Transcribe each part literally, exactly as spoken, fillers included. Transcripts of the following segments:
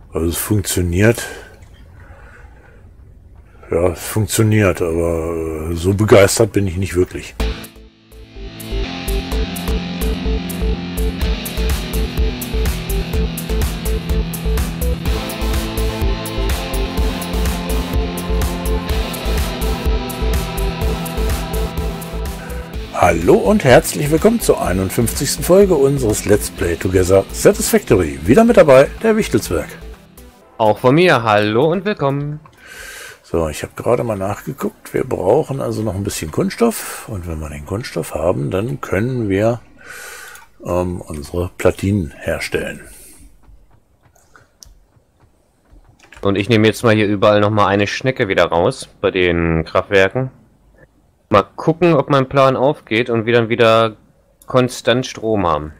Also es funktioniert. Ja, es funktioniert, aber so begeistert bin ich nicht wirklich. Hallo und herzlich willkommen zur einundfünfzigsten Folge unseres Let's Play Together Satisfactory. Wieder mit dabei, der Wichtelsberg. Auch von mir, hallo und willkommen. So, ich habe gerade mal nachgeguckt. Wir brauchen also noch ein bisschen Kunststoff. Und wenn wir den Kunststoff haben, dann können wir ähm, unsere Platinen herstellen. Und ich nehme jetzt mal hier überall nochmal eine Schnecke wieder raus bei den Kraftwerken. Mal gucken, ob mein Plan aufgeht und wir dann wieder konstant Strom haben.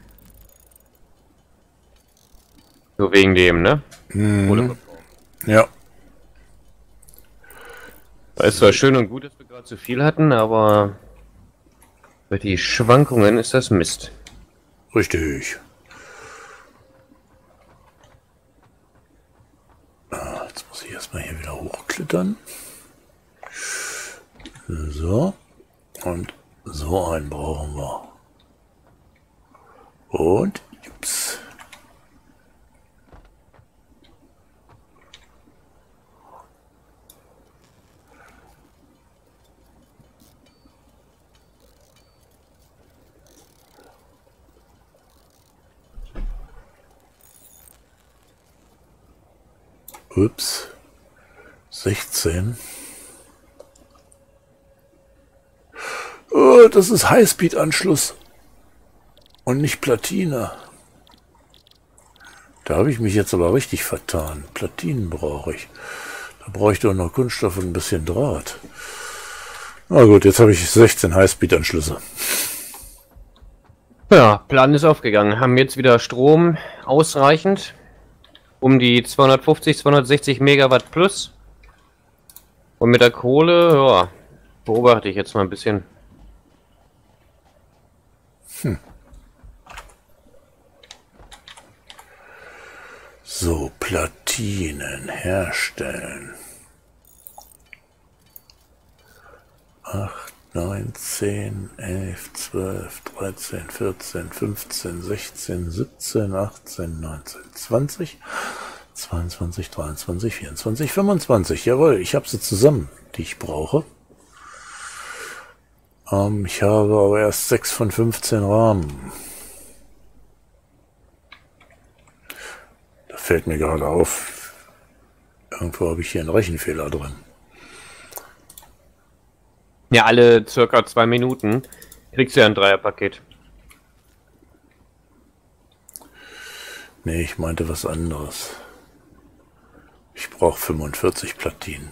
So wegen dem, ne? Mhm. Ja. Es ist zwar schön und gut, dass wir gerade zu viel hatten, aber bei die Schwankungen ist das Mist. Richtig. Ah, jetzt muss ich erstmal hier wieder hochklettern. So. Und so einen brauchen wir. Und ups. Ups. sechzehn. Oh, das ist Highspeed-Anschluss und nicht Platine. Da habe ich mich jetzt aber richtig vertan. Platinen brauche ich. Da brauche ich doch noch Kunststoff und ein bisschen Draht. Na gut, jetzt habe ich sechzehn Highspeed-Anschlüsse. Ja, Plan ist aufgegangen. Haben jetzt wieder Strom ausreichend. Um die zweihundertfünfzig, zweihundertsechzig Megawatt plus. Und mit der Kohle, ja, beobachte ich jetzt mal ein bisschen. Hm. So, Platinen herstellen. acht, neun, zehn, elf, zwölf, dreizehn, vierzehn, fünfzehn, sechzehn, siebzehn, achtzehn, neunzehn, zwanzig, zweiundzwanzig, dreiundzwanzig, vierundzwanzig, fünfundzwanzig. Jawohl, ich habe sie zusammen, die ich brauche. Ähm, ich habe aber erst sechs von fünfzehn Rahmen. Da fällt mir gerade auf, irgendwo habe ich hier einen Rechenfehler drin. Ja, alle circa zwei Minuten kriegst du ja ein Dreierpaket. Nee, ich meinte was anderes. Ich brauche fünfundvierzig Platinen.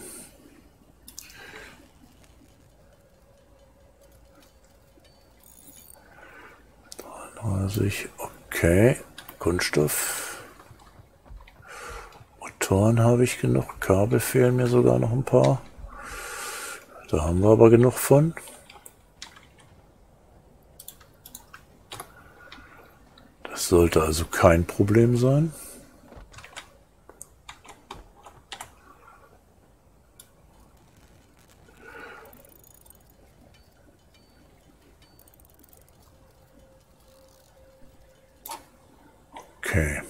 dreiunddreißig, okay. Kunststoff. Motoren habe ich genug. Kabel fehlen mir sogar noch ein paar. Da haben wir aber genug von. Das sollte also kein Problem sein. Okay.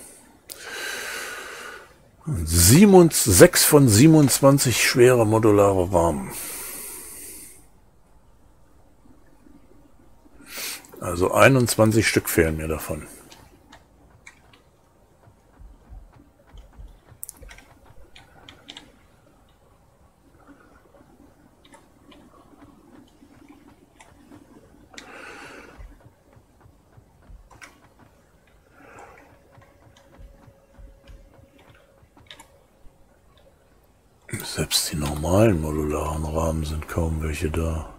sechs von siebenundzwanzig schwere modulare Rahmen. Also einundzwanzig Stück fehlen mir davon. Selbst die normalen modularen Rahmen sind kaum welche da.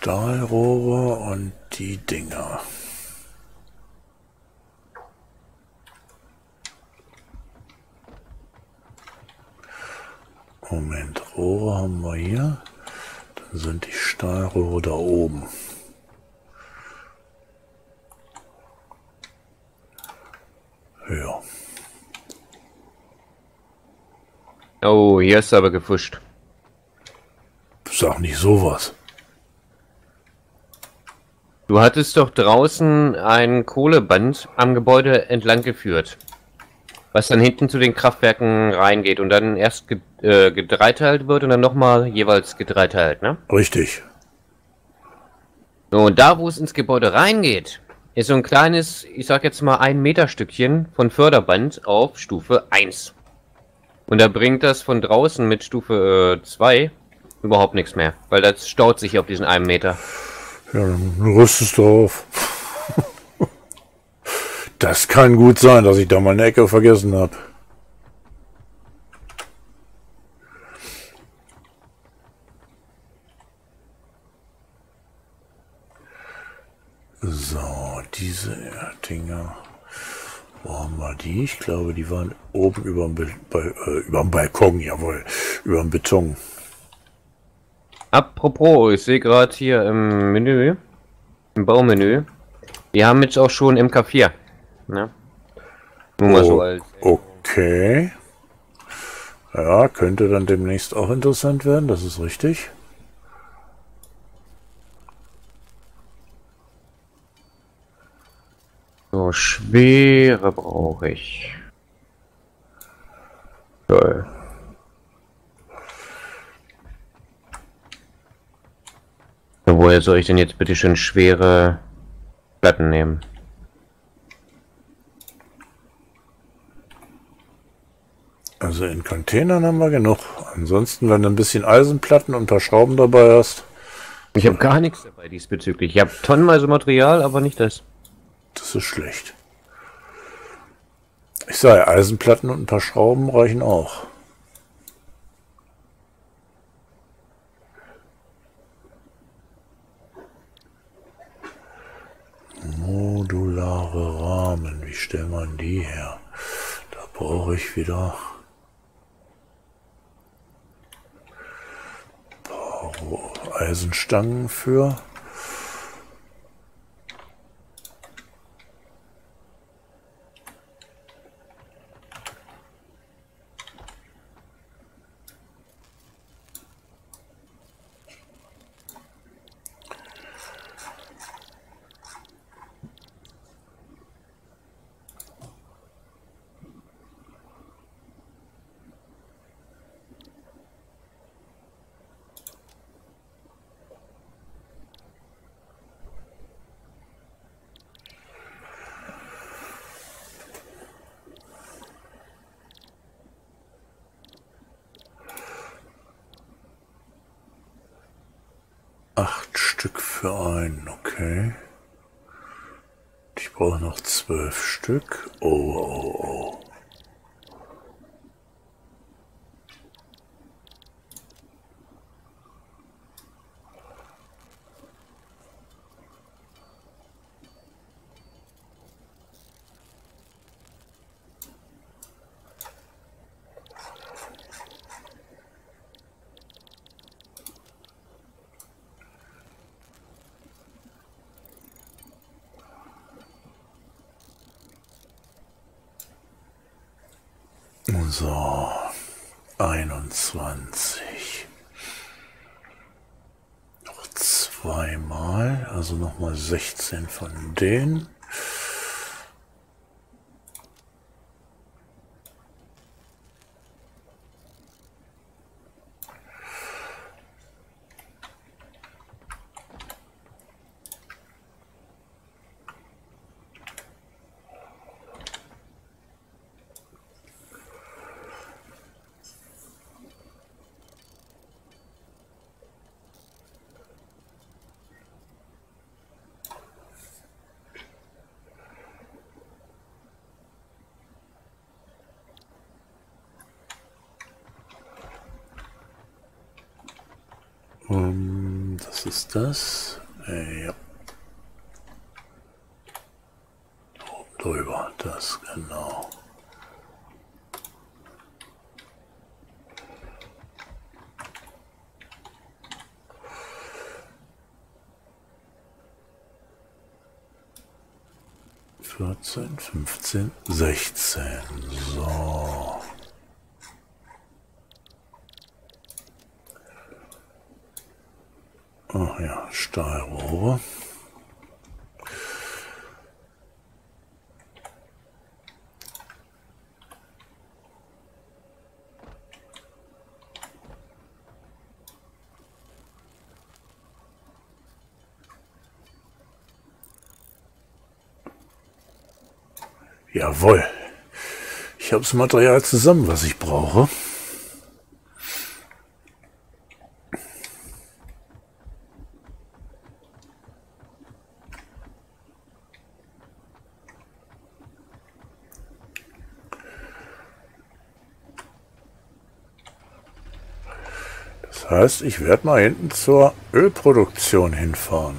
Stahlrohre und die Dinger. Moment, Rohre haben wir hier. Dann sind die Stahlrohre da oben. Ja. Oh, hier ist aber gefuscht. Sag nicht sowas. Du hattest doch draußen ein Kohleband am Gebäude entlang geführt, was dann hinten zu den Kraftwerken reingeht und dann erst ge äh, gedreiteilt wird und dann nochmal jeweils gedreiteilt, ne? Richtig. So, und da, wo es ins Gebäude reingeht, ist so ein kleines, ich sag jetzt mal ein Meter Stückchen von Förderband auf Stufe eins. Und da bringt das von draußen mit Stufe äh, zwei überhaupt nichts mehr, weil das staut sich auf diesen einen Meter. Ja, dann rüstest du auf. Das kann gut sein, dass ich da mal eine Ecke vergessen habe. So, diese Dinger. Wo haben wir die? Ich glaube, die waren oben über dem, äh, über dem Balkon, jawohl, über dem Beton. Apropos, ich sehe gerade hier im Menü, im Baumenü, wir haben jetzt auch schon M K vier. Ne? Nur mal Oh, so als. okay. Ja, könnte dann demnächst auch interessant werden, das ist richtig. So, schwere brauche ich. Toll. Woher soll ich denn jetzt bitte schön schwere Platten nehmen? Also in Containern haben wir genug. Ansonsten, wenn du ein bisschen Eisenplatten und ein paar Schrauben dabei hast. Ich habe gar nichts dabei diesbezüglich. Ich habe tonnenweise Material, aber nicht das. Das ist schlecht. Ich sage, Eisenplatten und ein paar Schrauben reichen auch. Modulare Rahmen, wie stellt man die her? Da brauche ich wieder ein paar Eisenstangen für. Acht Stück für einen, okay. Ich brauche noch zwölf Stück. Oh, oh, oh. So, einundzwanzig. Noch zweimal, also nochmal sechzehn von denen. Ähm Das ist das. Äh, ja. Oben drüber, das genau. vierzehn, fünfzehn, sechzehn. So. Ach ja, Stahlrohre. Jawohl. Ich habe das Material zusammen, was ich brauche. Das heißt, ich werde mal hinten zur Ölproduktion hinfahren.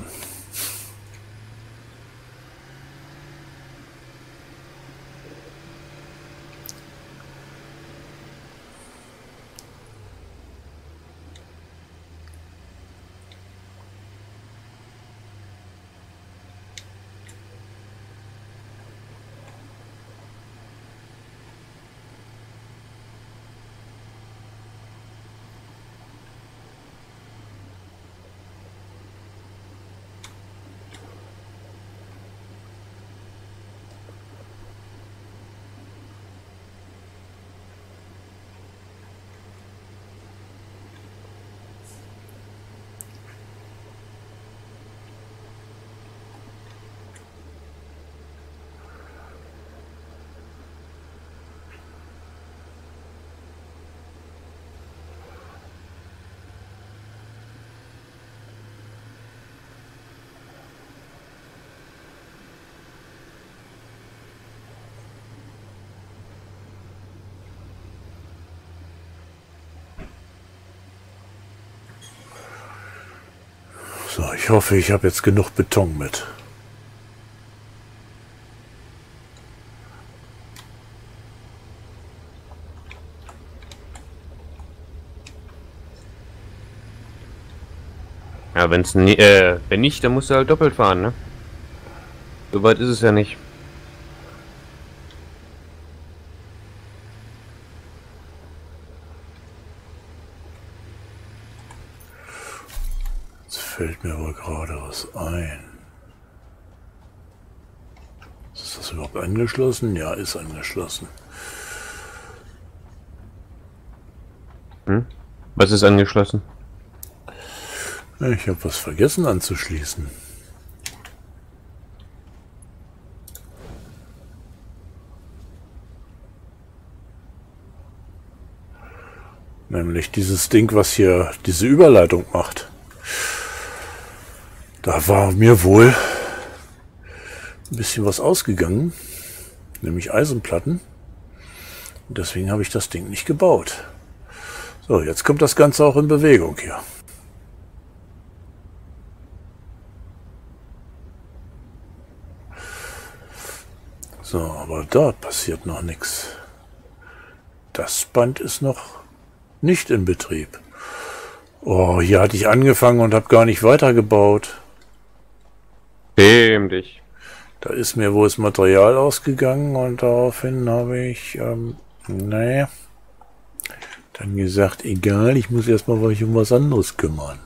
So, ich hoffe, ich habe jetzt genug Beton mit. Ja, wenn's nie, äh, wenn nicht, dann musst du halt doppelt fahren, ne? So weit ist es ja nicht. Jetzt fällt mir wohl gerade was ein. Ist das überhaupt angeschlossen? Ja, ist angeschlossen. Hm? Was ist angeschlossen? Ich habe was vergessen anzuschließen. Nämlich dieses Ding, was hier diese Überleitung macht. Da war mir wohl ein bisschen was ausgegangen, nämlich Eisenplatten. Und deswegen habe ich das Ding nicht gebaut. So, jetzt kommt das Ganze auch in Bewegung hier. So, aber dort passiert noch nichts. Das Band ist noch nicht in Betrieb. Oh, hier hatte ich angefangen und habe gar nicht weitergebaut. Schäm dich. Da ist mir wohl das Material ausgegangen und daraufhin habe ich, ähm, nee, dann gesagt, egal, ich muss erstmal mich um was anderes kümmern.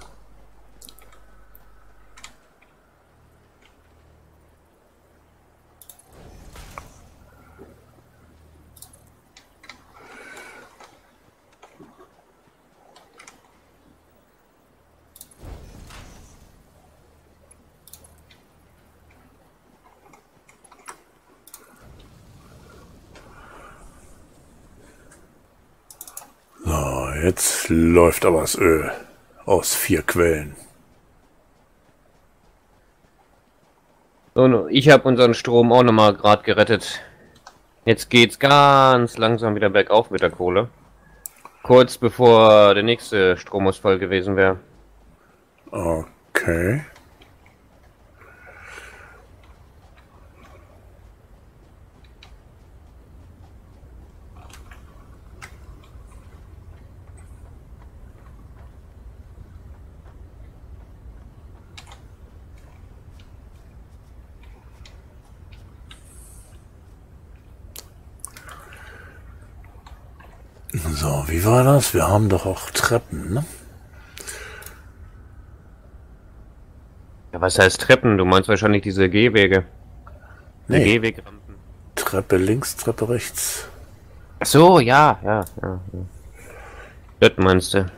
So, jetzt läuft aber das Öl aus vier Quellen. Und ich habe unseren Strom auch nochmal gerade gerettet. Jetzt geht's ganz langsam wieder bergauf mit der Kohle. Kurz bevor der nächste Stromausfall gewesen wäre. Okay. So, wie war das? Wir haben doch auch Treppen, ne? Ja, was heißt Treppen? Du meinst wahrscheinlich diese Gehwege. Diese Nee, Gehwegrampen. Treppe links, Treppe rechts. Ach so, ja, ja, ja. ja. Das meinst du?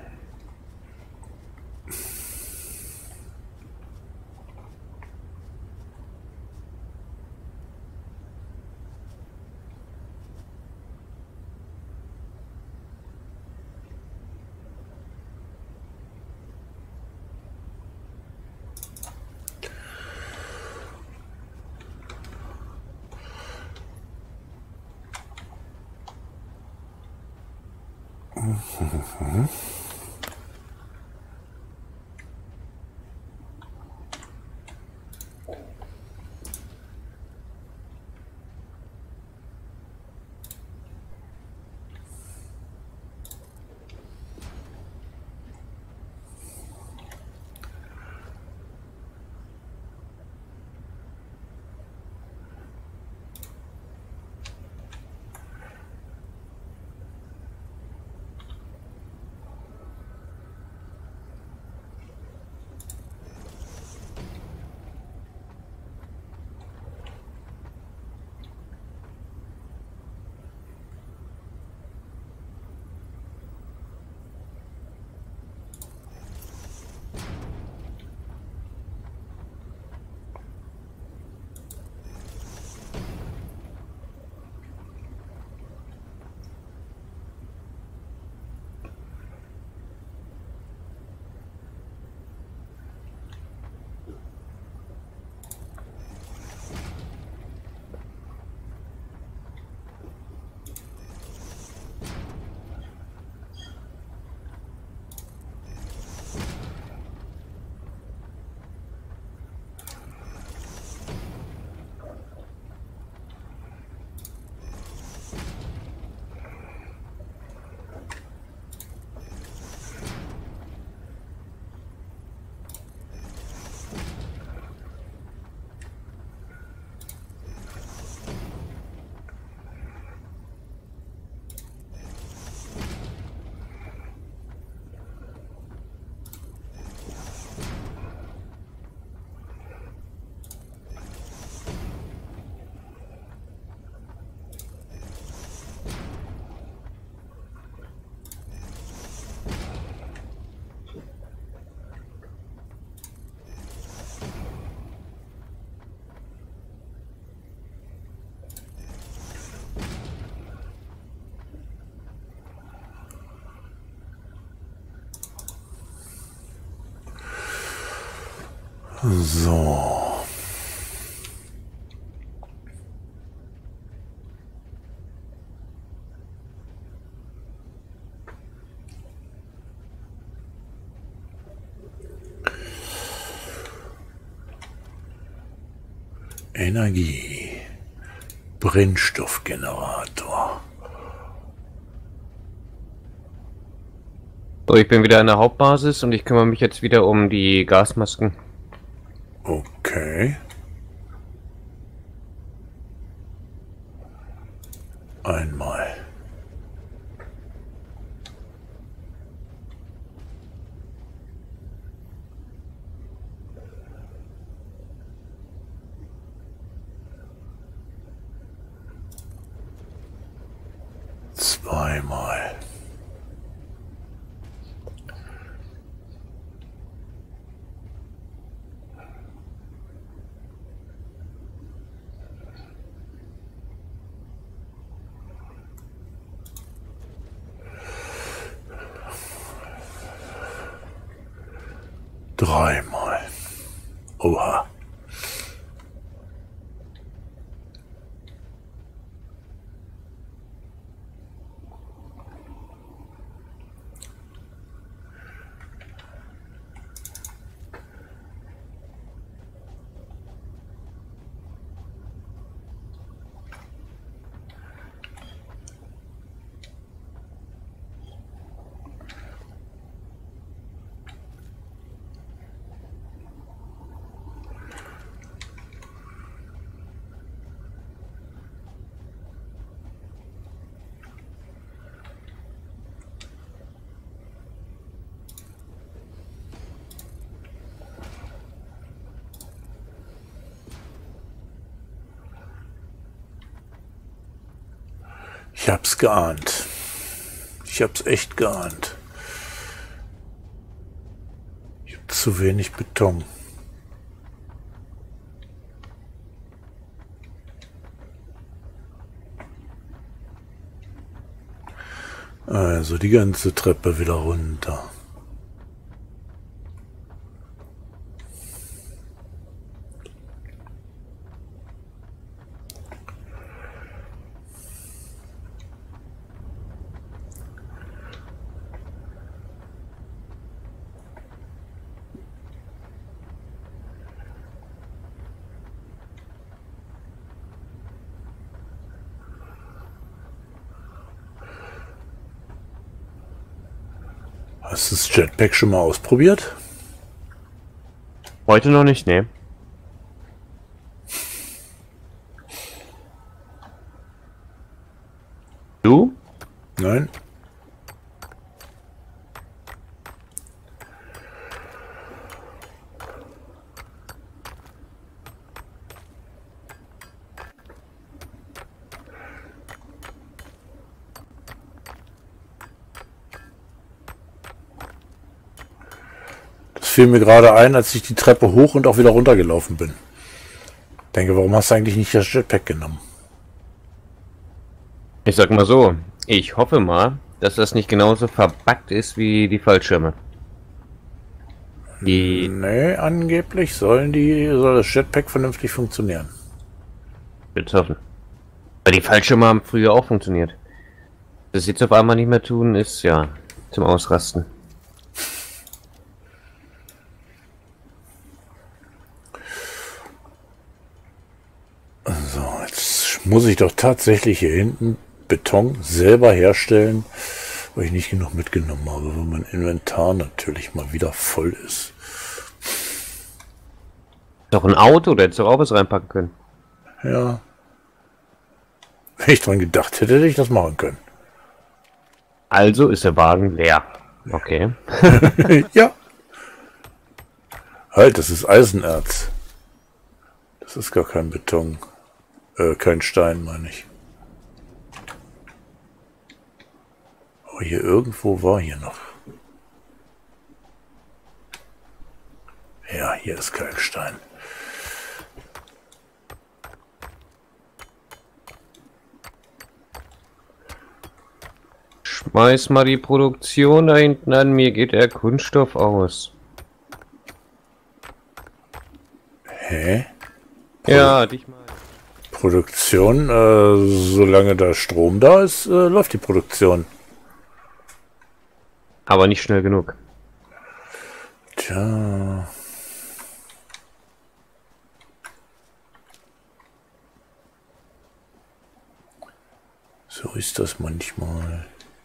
So. Energie. Brennstoffgenerator. So, ich bin wieder an der Hauptbasis und ich kümmere mich jetzt wieder um die Gasmasken. Okay. Einmal. Zweimal. Dreimal. Oha. hab's geahnt. Ich hab's echt geahnt. Ich hab zu wenig Beton. Also die ganze Treppe wieder runter. Hast du das Jetpack schon mal ausprobiert? Heute noch nicht, ne. Du? Nein. Fiel mir gerade ein, als ich die Treppe hoch und auch wieder runter gelaufen bin. Denke, warum hast du eigentlich nicht das Jetpack genommen? Ich sag mal so, ich hoffe mal, dass das nicht genauso verbuggt ist wie die Fallschirme. Die... Nee, angeblich sollen die, soll das Jetpack vernünftig funktionieren. Will's hoffen. Weil die Fallschirme haben früher auch funktioniert. Das jetzt auf einmal nicht mehr tun, ist ja zum Ausrasten. So, jetzt muss ich doch tatsächlich hier hinten Beton selber herstellen, weil ich nicht genug mitgenommen habe, weil mein Inventar natürlich mal wieder voll ist. Doch ein Auto, da hättest du auch was reinpacken können. Ja. Wenn ich dran gedacht hätte, hätte ich das machen können. Also ist der Wagen leer. Okay. Ja. Halt, das ist Eisenerz. Das ist gar kein Beton. Äh, kein Stein, meine ich. Aber hier irgendwo war hier noch. Ja, hier ist Kalkstein. Schmeiß mal die Produktion da hinten an, mir geht der Kunststoff aus. Hä? Ja, dich mal. Produktion, äh, solange da Strom da ist, äh, läuft die Produktion. Aber nicht schnell genug. Tja. So ist das manchmal.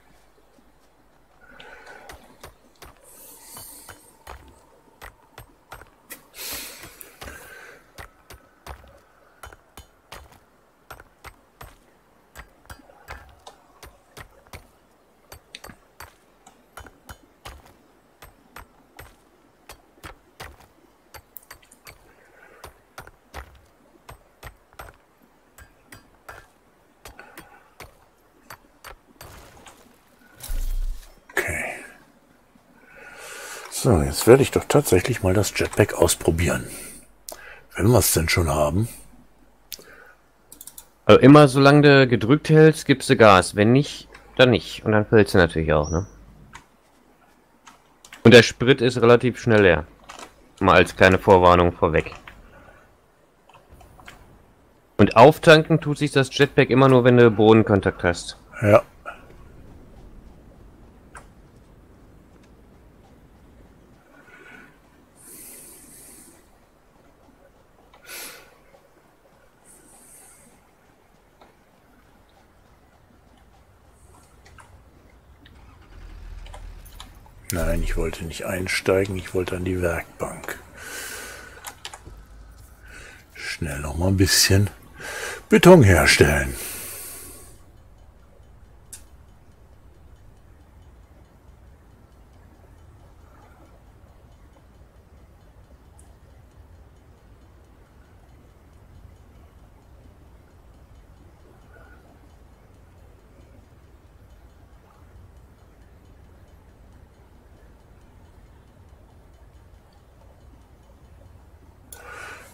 So, jetzt werde ich doch tatsächlich mal das Jetpack ausprobieren. Wenn wir es denn schon haben. Also immer solange du gedrückt hältst, gibst du Gas. Wenn nicht, dann nicht. Und dann fällst du natürlich auch, ne? Und der Sprit ist relativ schnell leer. Mal als kleine Vorwarnung vorweg. Und auftanken tut sich das Jetpack immer nur, wenn du Bodenkontakt hast. Ja. Nein, ich wollte nicht einsteigen, ich wollte an die Werkbank. Schnell noch mal ein bisschen Beton herstellen.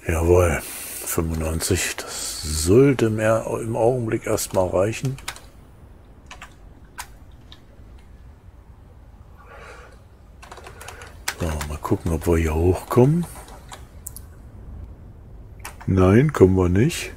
Jawohl, fünfundneunzig, das sollte mir im Augenblick erstmal reichen. So, mal gucken, ob wir hier hochkommen. Nein, kommen wir nicht.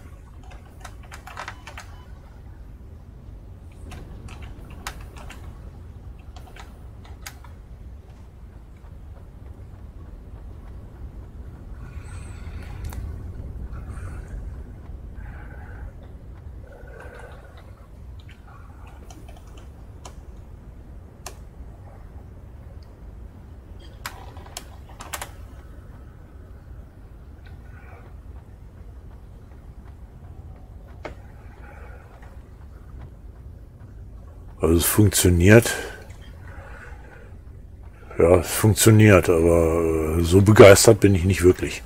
Also es funktioniert. Ja, es funktioniert, aber so begeistert bin ich nicht wirklich.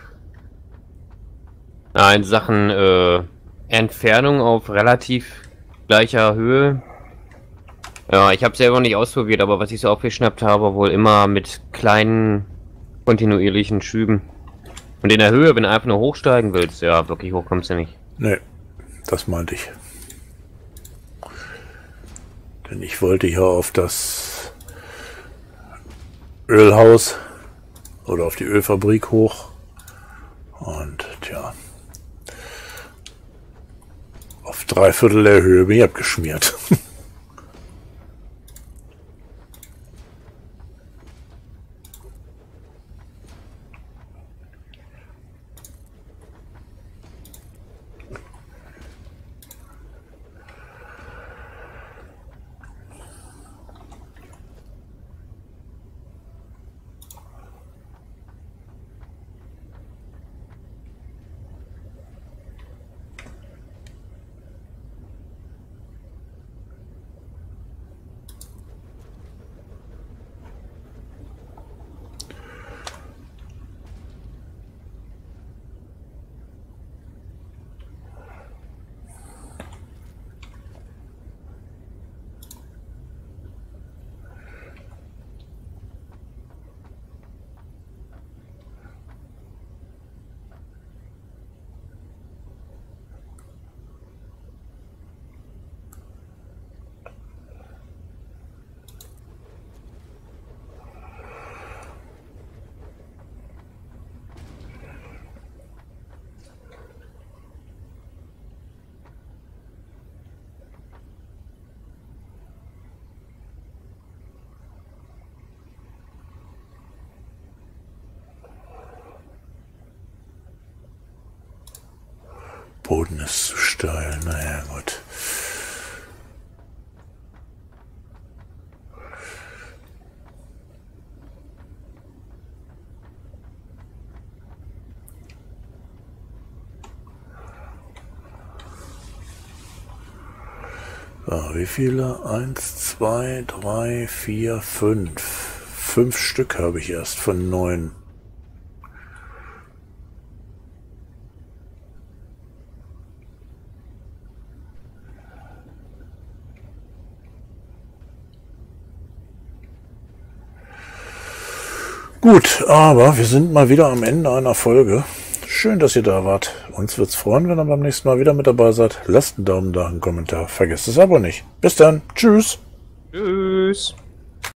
Ja, in Sachen äh, Entfernung auf relativ gleicher Höhe. Ja, ich habe selber nicht ausprobiert, aber was ich so aufgeschnappt habe, wohl immer mit kleinen kontinuierlichen Schüben. Und in der Höhe, wenn du einfach nur hochsteigen willst, ja, wirklich hoch kommst du nicht. Nee, das meinte ich. Denn ich wollte hier auf das Ölhaus oder auf die Ölfabrik hoch. Und tja, auf drei Viertel der Höhe bin ich abgeschmiert. Boden ist zu steil, naja gut. So, wie viele? Eins, zwei, drei, vier, fünf. Fünf Stück habe ich erst von neun. Gut, aber wir sind mal wieder am Ende einer Folge. Schön, dass ihr da wart. Uns wird's freuen, wenn ihr beim nächsten Mal wieder mit dabei seid. Lasst einen Daumen da, einen Kommentar. Vergesst das Abo nicht. Bis dann. Tschüss. Tschüss.